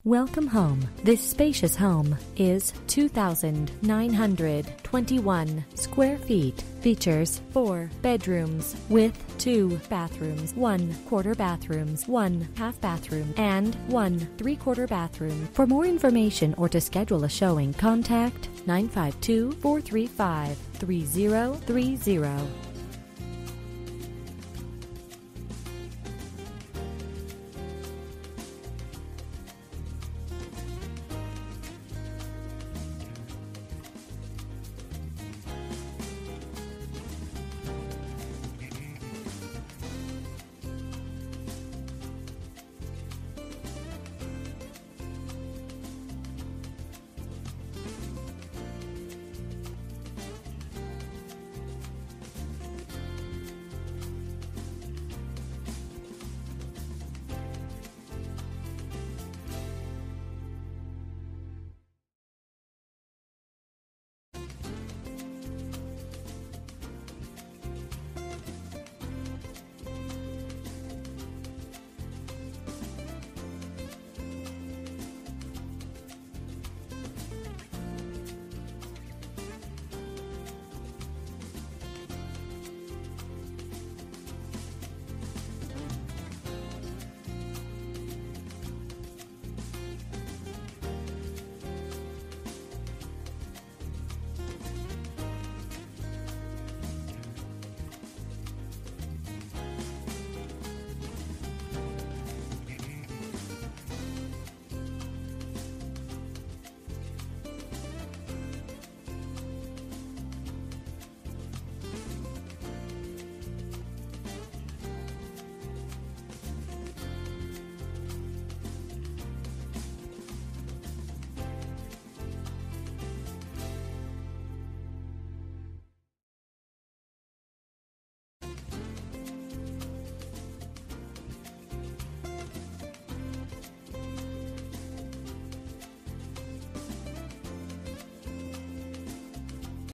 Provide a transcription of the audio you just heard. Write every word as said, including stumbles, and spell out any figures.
Welcome home. This spacious home is two thousand nine hundred twenty-one square feet. Features four bedrooms with two bathrooms, one quarter bathrooms, one half bathroom, and one three-quarter bathroom. For more information or to schedule a showing, contact nine five two, four three five, three zero three zero.